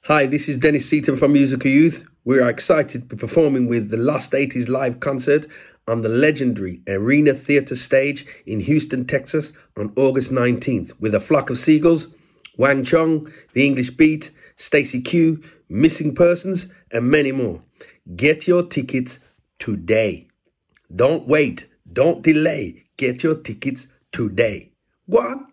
Hi, this is Dennis Seaton from Musical Youth. We are excited to be performing with the Lost 80s live concert on the legendary Arena Theatre stage in Houston, Texas on August 19th with A Flock of Seagulls, Wang Chung, The English Beat, Stacey Q, Missing Persons, and many more. Get your tickets today. Don't wait. Don't delay. Get your tickets today. Go on.